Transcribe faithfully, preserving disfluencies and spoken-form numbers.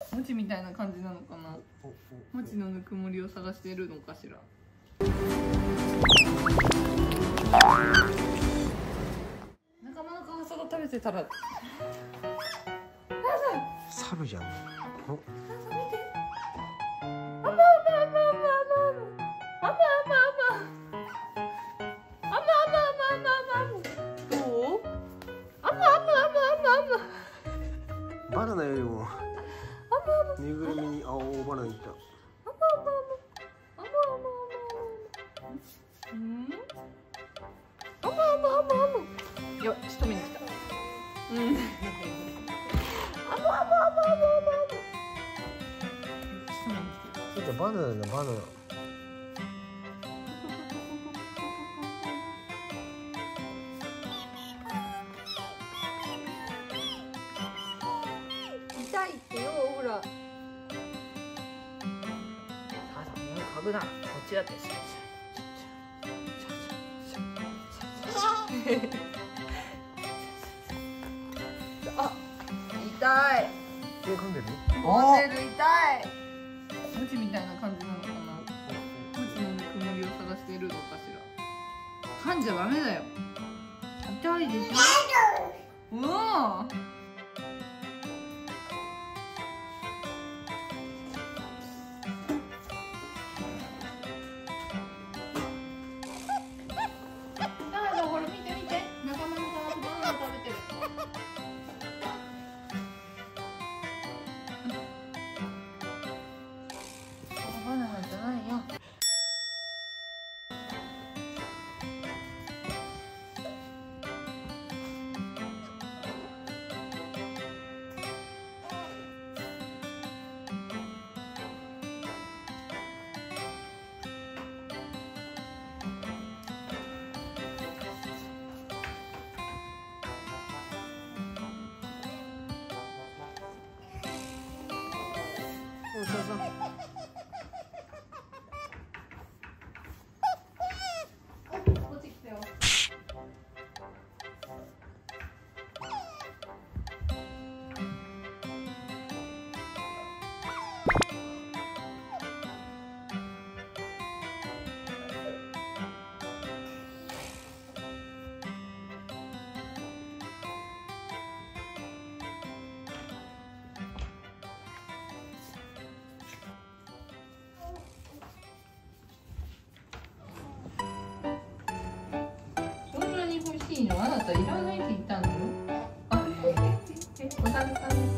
餅みたいな感じなのかな。餅のぬくもりを探してるのかしら。仲間のカワサが食べてたら。 猿じゃん。お。バナナよりもぬいぐるみに青バナナいった。 うん。あむあむあむあむ。よ、仕留めに来た。うん。あむあむあむあむあむ。仕留めに来てる。 ちょっとバナナだバナナ。 痛いってよ、ほら。さあ、目をかぶな。こっちだって。あ、痛い。 手噛んでる？ 噛んでる、痛い。餅みたいな感じなのかな。餅のぬくもりを探してるのかしら。噛んじゃダメだよ。痛いでしょ。うわ。バナナじゃないよ。そうそうそう。落ちてきたよ。欲しいのあなたいらないって言ったのよ。あ、え、え、おさるさん。